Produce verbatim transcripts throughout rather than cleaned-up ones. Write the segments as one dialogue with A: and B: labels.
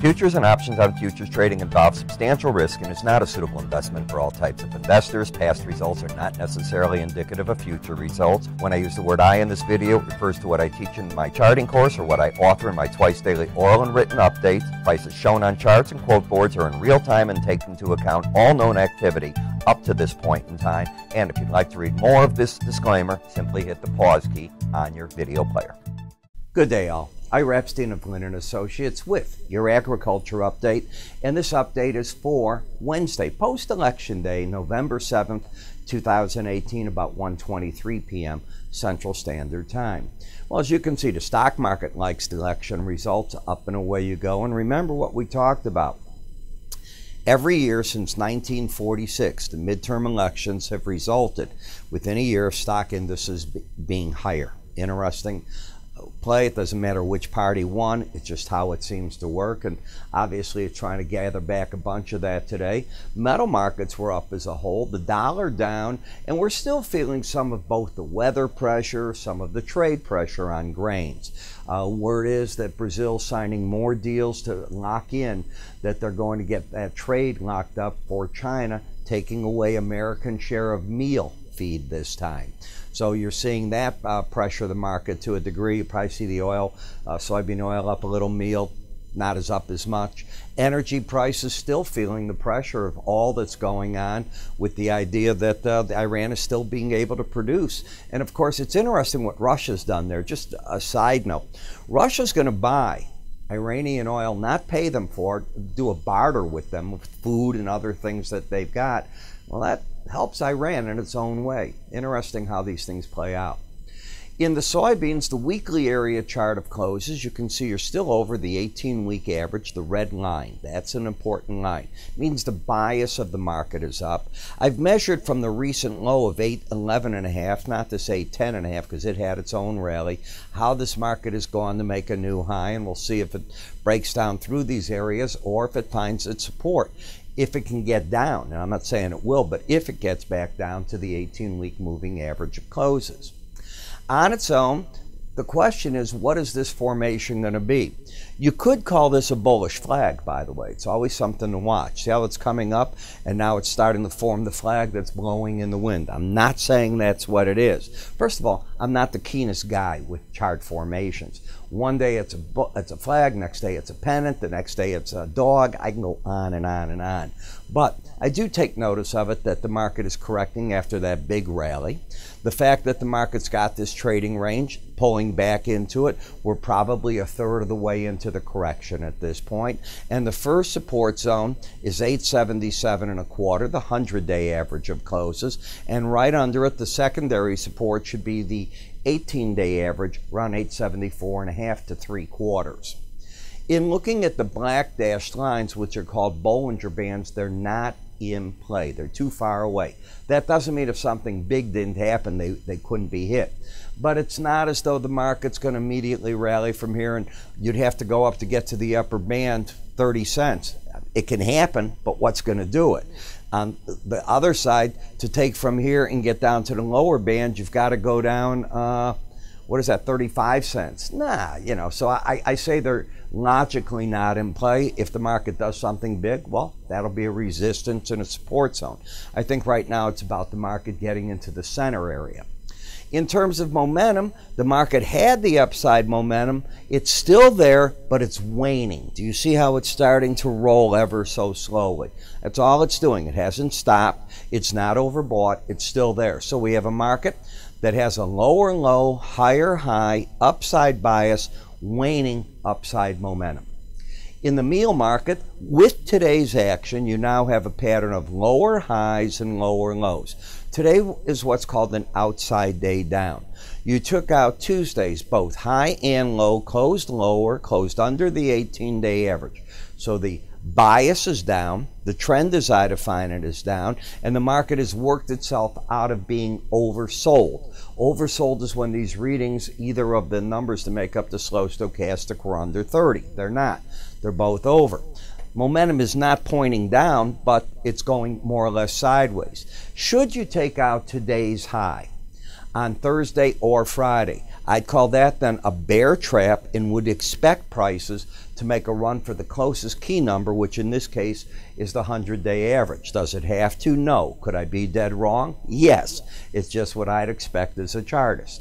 A: Futures and options on futures trading involve substantial risk and is not a suitable investment for all types of investors. Past results are not necessarily indicative of future results. When I use the word I in this video, it refers to what I teach in my charting course or what I author in my twice daily oral and written updates. Prices shown on charts and quote boards are in real time and take into account all known activity up to this point in time. And if you'd like to read more of this disclaimer, simply hit the pause key on your video player.
B: Good day, all. Ira Epstein of Linn Associates with your agriculture update, and this update is for Wednesday, post-election day, November seventh, two thousand eighteen, about one twenty-three p m Central Standard Time. Well, as you can see, the stock market likes the election results. Up and away you go. And remember what we talked about. Every year since nineteen forty-six, the midterm elections have resulted within a year of stock indices being higher. Interesting play. It doesn't matter which party won, it's just how it seems to work, and obviously it's trying to gather back a bunch of that today. Metal markets were up as a whole, the dollar down, and we're still feeling some of both the weather pressure, some of the trade pressure on grains. Uh, word is that Brazil's signing more deals to lock in, that they're going to get that trade locked up for China, taking away American share of meal feed this time. So you're seeing that uh, pressure the market to a degree. You probably see the oil, uh, soybean oil up a little, meal not as up as much. Energy prices still feeling the pressure of all that's going on with the idea that uh, Iran is still being able to produce. And of course, it's interesting what Russia's done there. Just a side note, Russia's going to buy Iranian oil, not pay them for it, do a barter with them with food and other things that they've got. Well, that helps Iran in its own way. Interesting how these things play out. In the soybeans, the weekly area chart of closes, you can see you're still over the eighteen week average, the red line. That's an important line. It means the bias of the market is up. I've measured from the recent low of eight eleven and a half, not to say ten and a half because it had its own rally, how this market has gone to make a new high, and we'll see if it breaks down through these areas or if it finds its support. If it can get down, and I'm not saying it will, but if it gets back down to the eighteen week moving average of closes. On its own, the question is, what is this formation going to be? You could call this a bullish flag, by the way. It's always something to watch. See how it's coming up, and now it's starting to form the flag that's blowing in the wind. I'm not saying that's what it is. First of all, I'm not the keenest guy with chart formations. One day it's a, it's a flag, next day it's a pennant, the next day it's a dog. I can go on and on and on. But I do take notice of it that the market is correcting after that big rally. The fact that the market's got this trading range, pulling back into it, we're probably a third of the way into the correction at this point. And the first support zone is eight seventy-seven and a quarter, the hundred day average of closes. And right under it, the secondary support should be the eighteen day average, around eight seventy-four and a half to three quarters. In looking at the black dashed lines, which are called Bollinger Bands, they're not in play. They're too far away. That doesn't mean if something big didn't happen, they, they couldn't be hit. But it's not as though the market's going to immediately rally from here and you'd have to go up to get to the upper band thirty cents. It can happen, but what's going to do it? On the other side, to take from here and get down to the lower band, you've got to go down, uh, what is that, thirty-five cents? Nah, you know, so I, I say they're logically not in play. If the market does something big, well, that'll be a resistance and a support zone. I think right now it's about the market getting into the center area. In terms of momentum, the market had the upside momentum. It's still there, but it's waning. Do you see how it's starting to roll ever so slowly? That's all it's doing. It hasn't stopped. It's not overbought. It's still there. So we have a market that has a lower low, higher high, upside bias, waning upside momentum. In the meal market, with today's action, you now have a pattern of lower highs and lower lows. Today is what's called an outside day down. You took out Tuesdays, both high and low, closed lower, closed under the eighteen day average. So the bias is down, the trend as I define it is down, and the market has worked itself out of being oversold. Oversold is when these readings, either of the numbers to make up the slow stochastic, were under thirty. They're not. They're both over. Momentum is not pointing down, but it's going more or less sideways. Should you take out today's high, on Thursday or Friday. I'd call that then a bear trap and would expect prices to make a run for the closest key number, which in this case is the hundred-day average. Does it have to? No. Could I be dead wrong? Yes. It's just what I'd expect as a chartist.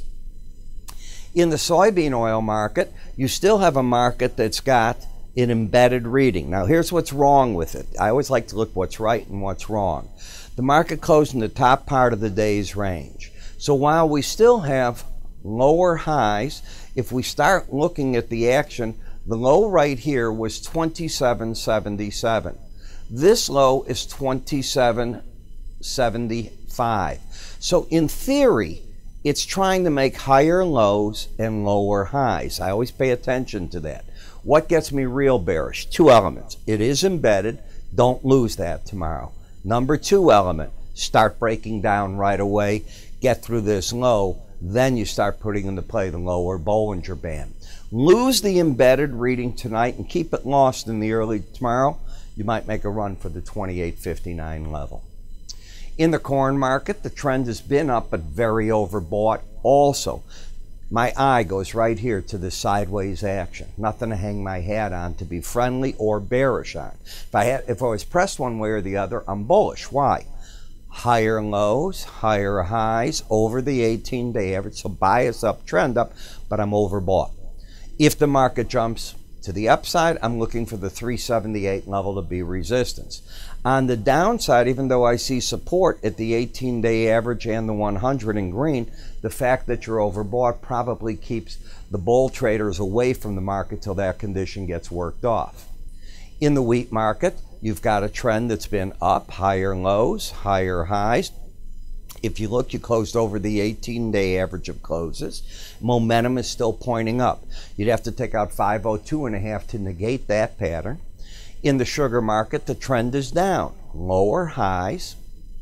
B: In the soybean oil market, you still have a market that's got an embedded reading. Now here's what's wrong with it. I always like to look what's right and what's wrong. The market closed in the top part of the day's range. So while we still have lower highs, if we start looking at the action, the low right here was twenty-seven seventy-seven. This low is twenty-seven seventy-five. So in theory, it's trying to make higher lows and lower highs. I always pay attention to that. What gets me real bearish? Two elements. It is embedded. Don't lose that tomorrow. Number two element, start breaking down right away. Get through this low. Then you start putting into play the lower Bollinger Band. Lose the embedded reading tonight and keep it lost in the early tomorrow. You might make a run for the twenty-eight fifty-nine level. In the corn market, the trend has been up but very overbought also. My eye goes right here to the sideways action. Nothing to hang my hat on to be friendly or bearish on. If I, had, if I was pressed one way or the other, I'm bullish. Why? Higher lows, higher highs over the eighteen-day average. So bias up, trend up, but I'm overbought. If the market jumps to the upside, I'm looking for the three seventy-eight level to be resistance. On the downside, even though I see support at the eighteen-day average and the one hundred in green, the fact that you're overbought probably keeps the bull traders away from the market till that condition gets worked off. In the wheat market, you've got a trend that's been up, higher lows, higher highs. If you look, you closed over the eighteen-day average of closes. Momentum is still pointing up. You'd have to take out five oh two and a half to negate that pattern. In the sugar market, the trend is down. Lower highs,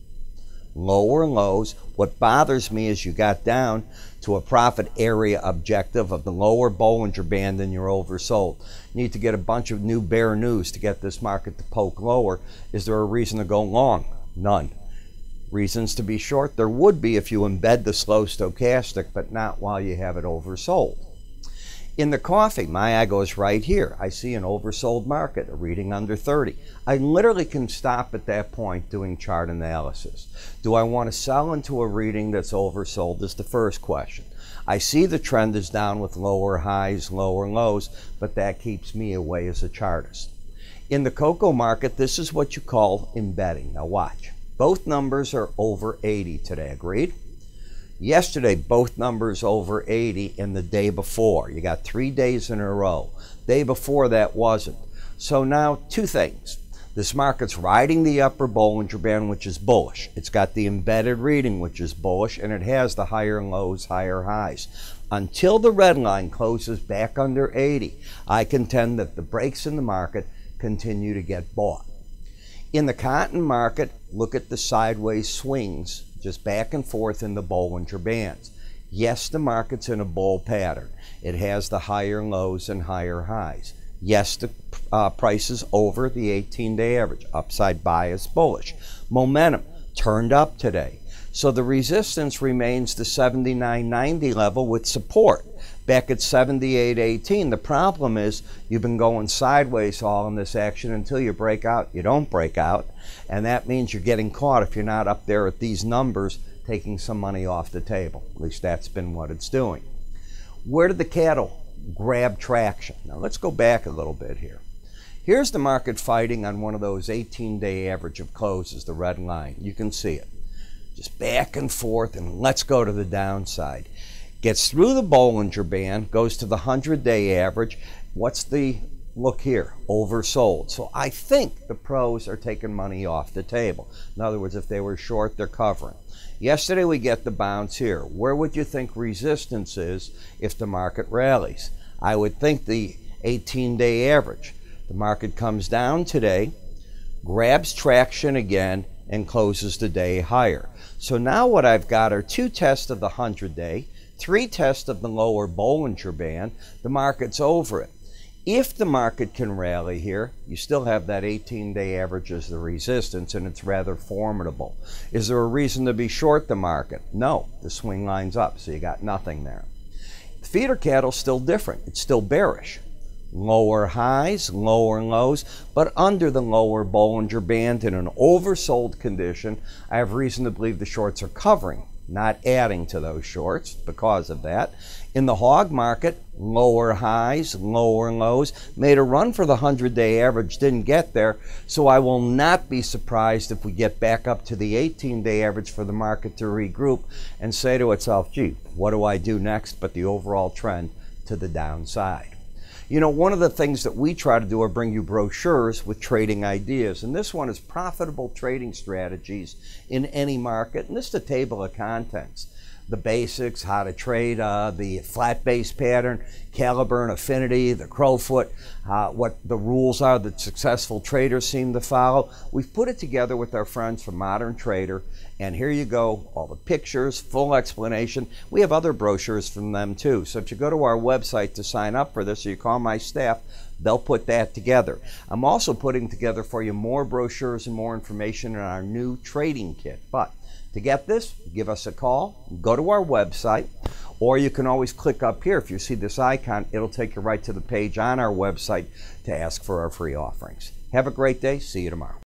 B: lower lows. What bothers me is you got down to a profit area objective of the lower Bollinger Band and you're oversold. You need to get a bunch of new bear news to get this market to poke lower. Is there a reason to go long? None. Reasons to be short? There would be if you embed the slow stochastic, but not while you have it oversold. In the coffee, my eye goes right here. I see an oversold market, a reading under thirty. I literally can stop at that point doing chart analysis. Do I want to sell into a reading that's oversold is the first question. I see the trend is down with lower highs, lower lows, but that keeps me away as a chartist. In the cocoa market, this is what you call embedding. Now watch. Both numbers are over eighty today, agreed? Yesterday, both numbers over eighty, and the day before. You got three days in a row. Day before that wasn't. So now, two things. This market's riding the upper Bollinger Band, which is bullish. It's got the embedded reading, which is bullish, and it has the higher lows, higher highs. Until the red line closes back under eighty, I contend that the breaks in the market continue to get bought. In the cotton market, look at the sideways swings, just back and forth in the Bollinger Bands. Yes, the market's in a bull pattern. It has the higher lows and higher highs. Yes, the uh, price is over the eighteen-day average. Upside bias bullish. Momentum turned up today. So the resistance remains the seventy-nine ninety level with support back at seventy-eight eighteen. The problem is you've been going sideways all in this action until you break out. You don't break out, and that means you're getting caught if you're not up there at these numbers taking some money off the table. At least that's been what it's doing. Where did the cattle grab traction? Now let's go back a little bit here. Here's the market fighting on one of those eighteen-day average of closes, the red line. You can see it. Just back and forth, and let's go to the downside. Gets through the Bollinger Band, goes to the hundred-day average. What's the look here? Oversold. So I think the pros are taking money off the table. In other words, if they were short, they're covering. Yesterday we get the bounce here. Where would you think resistance is if the market rallies? I would think the eighteen-day average. The market comes down today, grabs traction again, and closes the day higher. So now what I've got are two tests of the hundred-day, three tests of the lower Bollinger Band. The market's over it. If the market can rally here, you still have that eighteen day average as the resistance, and it's rather formidable. Is there a reason to be short the market? No, the swing line's up, so you got nothing there. The feeder cattle's still different. It's still bearish. Lower highs, lower lows, but under the lower Bollinger Band in an oversold condition, I have reason to believe the shorts are covering, not adding to those shorts because of that. In the hog market, lower highs, lower lows, made a run for the hundred day average, didn't get there, so I will not be surprised if we get back up to the eighteen day average for the market to regroup and say to itself, gee, what do I do next? But the overall trend to the downside. You know, one of the things that we try to do are bring you brochures with trading ideas, and this one is profitable trading strategies in any market, and this is the table of contents. The basics, how to trade, uh, the flat base pattern, caliber and affinity, the crowfoot, uh, what the rules are that successful traders seem to follow. We've put it together with our friends from Modern Trader, and here you go, all the pictures, full explanation. We have other brochures from them too, so if you go to our website to sign up for this, or you call my staff, they'll put that together. I'm also putting together for you more brochures and more information in our new trading kit. But to get this, give us a call, go to our website, or you can always click up here. If you see this icon, it'll take you right to the page on our website to ask for our free offerings. Have a great day. See you tomorrow.